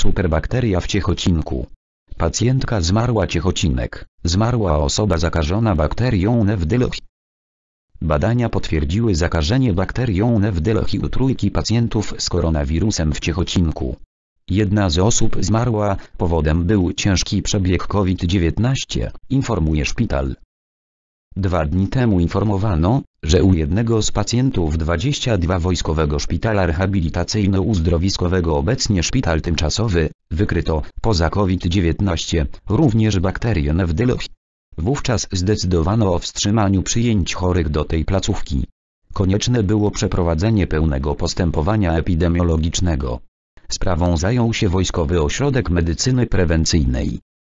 superbakteria w Ciechocinku. Pacjentka zmarła. Ciechocinek. Zmarła osoba zakażona bakterią Newdylech. Badania potwierdziły zakażenie bakterią Newdylech u trójki pacjentów z koronawirusem w Ciechocinku. Jedna z osób zmarła, powodem był ciężki przebieg COVID-19, informuje szpital. 2 dni temu informowano, że u jednego z pacjentów 22 Wojskowego Szpitala Rehabilitacyjno-Uzdrowiskowego, obecnie szpital tymczasowy, wykryto, poza COVID-19, również bakterię Newdylech. Wówczas zdecydowano o wstrzymaniu przyjęć chorych do tej placówki. Konieczne było przeprowadzenie pełnego postępowania epidemiologicznego. Sprawą zajął się Wojskowy Ośrodek Medycyny Prewencyjnej.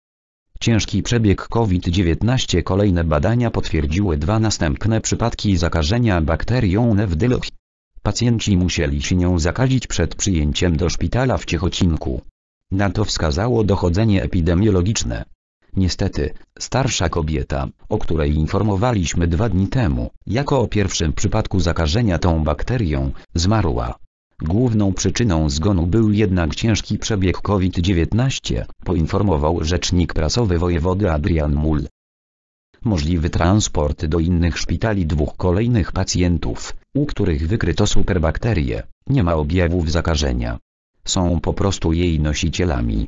Ciężki przebieg COVID-19. Kolejne badania potwierdziły 2 następne przypadki zakażenia bakterią Newdylech. Pacjenci musieli się nią zakazić przed przyjęciem do szpitala w Ciechocinku. Na to wskazało dochodzenie epidemiologiczne. Niestety, starsza kobieta, o której informowaliśmy 2 dni temu, jako o pierwszym przypadku zakażenia tą bakterią, zmarła. Główną przyczyną zgonu był jednak ciężki przebieg COVID-19, poinformował rzecznik prasowy wojewody Adrian Mull. Możliwy transport do innych szpitali 2 kolejnych pacjentów, u których wykryto superbakterię, nie ma objawów zakażenia. Są po prostu jej nosicielami.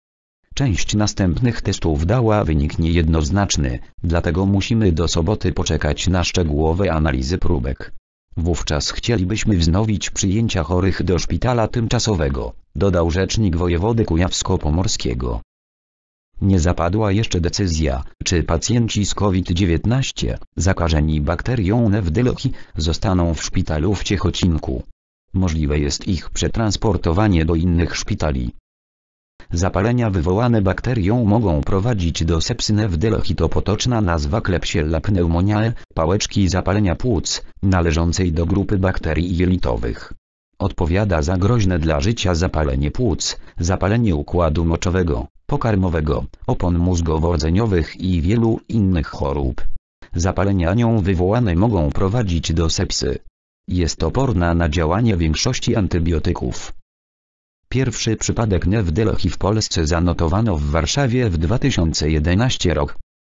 Część następnych testów dała wynik niejednoznaczny, dlatego musimy do soboty poczekać na szczegółowe analizy próbek. Wówczas chcielibyśmy wznowić przyjęcia chorych do szpitala tymczasowego, dodał rzecznik wojewody kujawsko-pomorskiego. Nie zapadła jeszcze decyzja, czy pacjenci z COVID-19, zakażeni bakterią Newdylech, zostaną w szpitalu w Ciechocinku. Możliwe jest ich przetransportowanie do innych szpitali. Zapalenia wywołane bakterią mogą prowadzić do sepsy Newdylech, to potoczna nazwa Klebsiella pneumoniae, pałeczki zapalenia płuc, należącej do grupy bakterii jelitowych. Odpowiada za groźne dla życia zapalenie płuc, zapalenie układu moczowego, pokarmowego, opon mózgowo-rdzeniowych i wielu innych chorób. Zapalenia nią wywołane mogą prowadzić do sepsy. Jest oporna na działanie większości antybiotyków. Pierwszy przypadek Newdylech w Polsce zanotowano w Warszawie w 2011 roku.